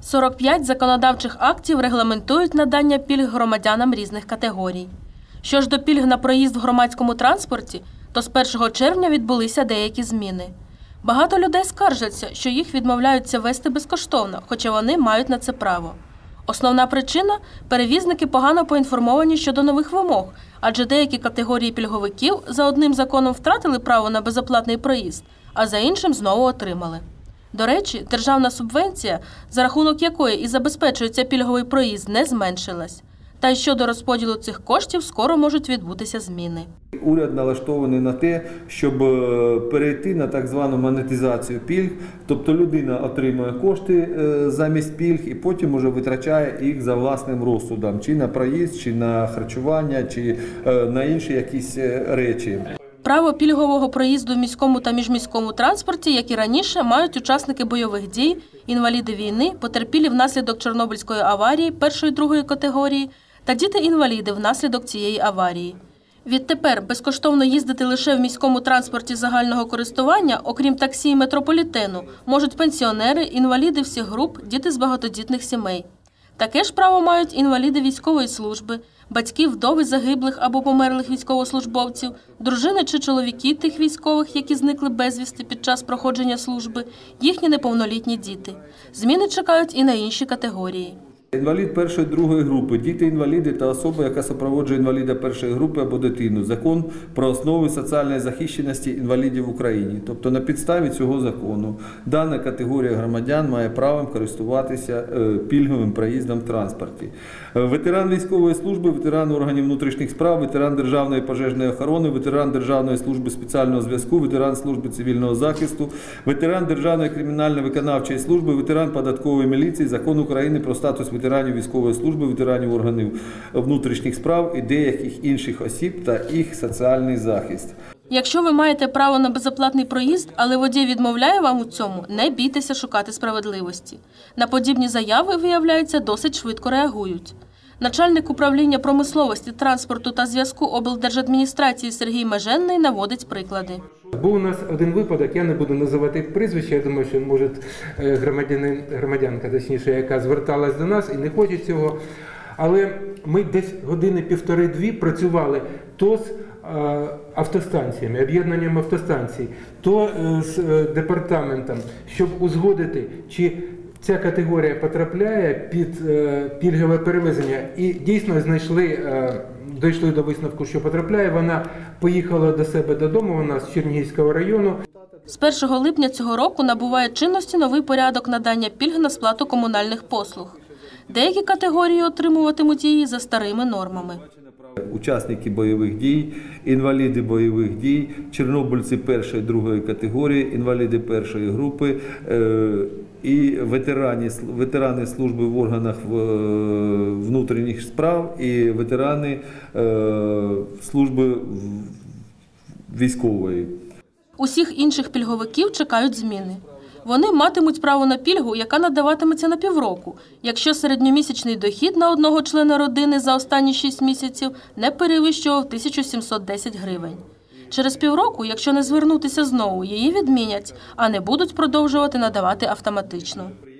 45 законодавчих актів регламентують надання пільг громадянам різних категорій. Що ж до пільг на проїзд в громадському транспорті, то з 1 червня відбулися деякі зміни. Багато людей скаржаться, що їх відмовляються вести безкоштовно, хоча вони мають на це право. Основна причина – перевізники погано поінформовані щодо нових вимог, адже деякі категорії пільговиків за одним законом втратили право на безоплатний проїзд, а за іншим знову отримали. До речі, державна субвенція, за рахунок якої і забезпечується пільговий проїзд, не зменшилась. Та й щодо розподілу цих коштів скоро можуть відбутися зміни. Уряд налаштований на те, щоб перейти на так звану монетизацію пільг, тобто людина отримує кошти замість пільг і потім уже витрачає їх за власним розсудом, чи на проїзд, чи на харчування, чи на інші якісь речі. Право пільгового проїзду в міському та міжміському транспорті, як і раніше, мають учасники бойових дій, інваліди війни, потерпілі внаслідок Чорнобильської аварії першої-другої категорії та діти-інваліди внаслідок цієї аварії. Відтепер безкоштовно їздити лише в міському транспорті загального користування, окрім таксі і метрополітену, можуть пенсіонери, інваліди всіх груп, діти з багатодітних сімей. Таке ж право мають інваліди військової служби, батьки вдови загиблих або померлих військовослужбовців, дружини чи чоловіки тих військових, які зникли безвісти під час проходження служби, їхні неповнолітні діти. Зміни чекають і на інші категорії. Інвалід першої-другої групи, діти-інваліди та особа, яка супроводжує інваліда першої групи або дитину. Закон про основи соціальної захищеності інвалідів в Україні. Тобто на підставі цього закону дана категорія громадян має право користуватися пільговим проїздом в транспорті. Ветеран військової служби, ветеран органів внутрішніх справ, ветеран Державної пожежної охорони, ветеран Державної служби спеціального зв'язку, ветеран служби цивільного захисту, ветеран Державної кримінально-виконавчої служби, ветеран податкової міліції, Закон України про статус ветеранів військової служби, ветеранів органів внутрішніх справ і деяких інших осіб та їх соціальний захист. Якщо ви маєте право на безоплатний проїзд, але водій відмовляє вам у цьому, не бійтеся шукати справедливості. На подібні заяви, виявляється, досить швидко реагують. Начальник управління промисловості, транспорту та зв'язку облдержадміністрації Сергій Меженний наводить приклади. Був у нас один випадок, я не буду називати прізвище, я думаю, що може громадянка, точніше, яка зверталась до нас і не хоче цього. Але ми десь години півтори-дві працювали то з автостанціями, об'єднанням автостанцій, то з департаментом, щоб узгодити, чи ця категорія потрапляє під пільгове перевезення. І дійсно дійшли до висновку, що потрапляє. Вона поїхала до себе додому, вона з Чернігівського району. З 1 липня цього року набуває чинності новий порядок надання пільг на сплату комунальних послуг. Деякі категорії отримуватимуть її за старими нормами. Учасники бойових дій, інваліди бойових дій, чорнобильці першої-другої категорії, інваліди першої групи і ветерани служби в органах внутрішніх справ і ветерани служби військової. Усіх інших пільговиків чекають зміни. Вони матимуть право на пільгу, яка надаватиметься на півроку, якщо середньомісячний дохід на одного члена родини за останні 6 місяців не перевищував 1710 гривень. Через півроку, якщо не звернутися знову, її відмінять, а не будуть продовжувати надавати автоматично.